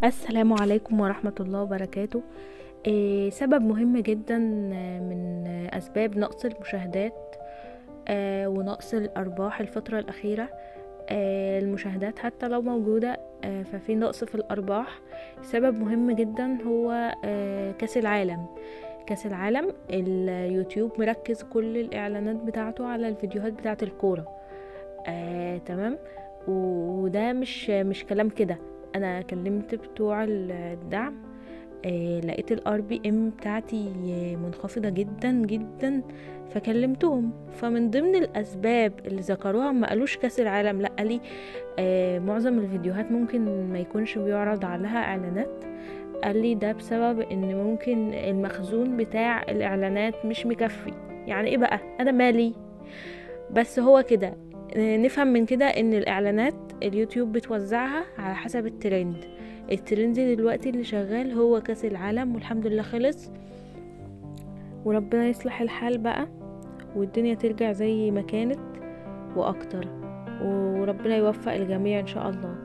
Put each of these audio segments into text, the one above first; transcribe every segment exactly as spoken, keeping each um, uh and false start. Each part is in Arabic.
السلام عليكم ورحمة الله وبركاته. إيه سبب مهم جدا من أسباب نقص المشاهدات آه ونقص الأرباح الفترة الأخيرة. آه المشاهدات حتى لو موجودة آه ففي نقص في الأرباح. سبب مهم جدا هو آه كأس العالم. كأس العالم اليوتيوب مركز كل الإعلانات بتاعته على الفيديوهات بتاعة الكورة. آه تمام. وده مش مش كلام كده، انا كلمت بتوع الدعم، آه لقيت الار بي ام بتاعتي منخفضه جدا جدا، فكلمتهم. فمن ضمن الاسباب اللي ذكروها ما قالوش كاس العالم، لا قالي آه معظم الفيديوهات ممكن ما يكونش بيعرض عليها اعلانات. قال لي ده بسبب ان ممكن المخزون بتاع الاعلانات مش مكفي. يعني ايه بقى؟ انا مالي؟ بس هو كده. نفهم من كده ان الاعلانات اليوتيوب بتوزعها على حسب الترند. الترند دلوقتي اللي شغال هو كاس العالم، والحمد لله خلص، وربنا يصلح الحال بقى والدنيا ترجع زي ما كانت واكتر، وربنا يوفق الجميع ان شاء الله.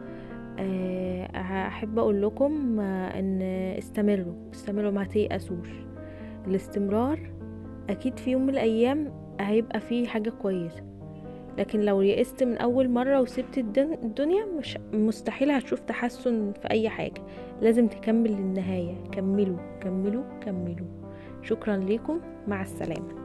احب اقول لكم ان استمروا استمروا ما تيأسوش. الاستمرار اكيد في يوم من الايام هيبقى فيه حاجة كويسة، لكن لو يئست من اول مرة وسبت الدنيا مش مستحيل هتشوف تحسن في اي حاجة. لازم تكمل للنهاية. كملوا كملوا كملوا. شكرا لكم، مع السلامة.